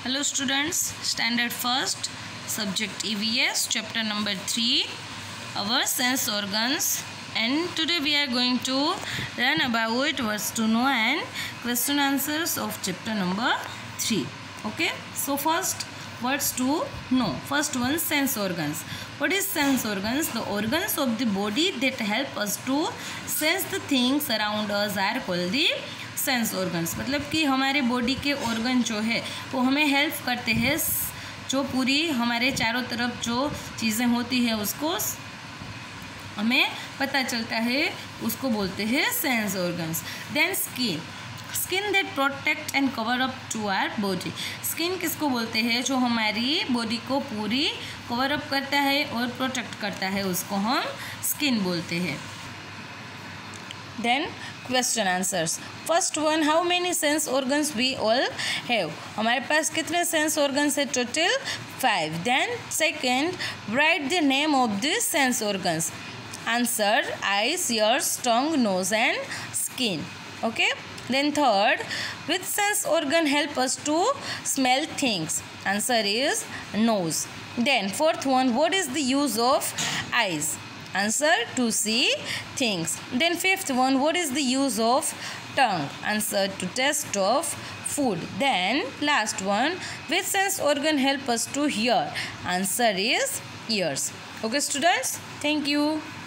Hello students, standard first, subject EVS, chapter number 3, our sense organs, and today we are going to learn about words to know and question answers of chapter number 3. Okay, so first words to know. First one, sense organs. What is sense organs? The organs of the body that help us to sense the things around us are called the sense organs. मतलब कि हमारे body के organ जो है वो हमें help करते हैं, जो पूरी हमारे चारों तरफ जो चीज़ें होती है उसको हमें पता चलता है, उसको बोलते हैं sense organs. Then skin that protect and cover up to our body. Skin किसको बोलते हैं? जो हमारी बॉडी को पूरी कवर अप करता है और प्रोटेक्ट करता है, उसको हम स्किन बोलते हैं. Then question answers. First one, how many sense organs we all have? हमारे पास कितने sense organs है? Total 5. Then second, write the name of the sense organs. Answer: eyes, ears, tongue, nose and skin. Okay. Then third, which sense organ help us to smell things? Answer is nose. Then fourth one, what is the use of eyes? Answer: to see things. Then fifth one, what is the use of tongue? Answer: to taste of food. Then last one, which sense organ help us to hear? Answer is ears. Okay students, thank you.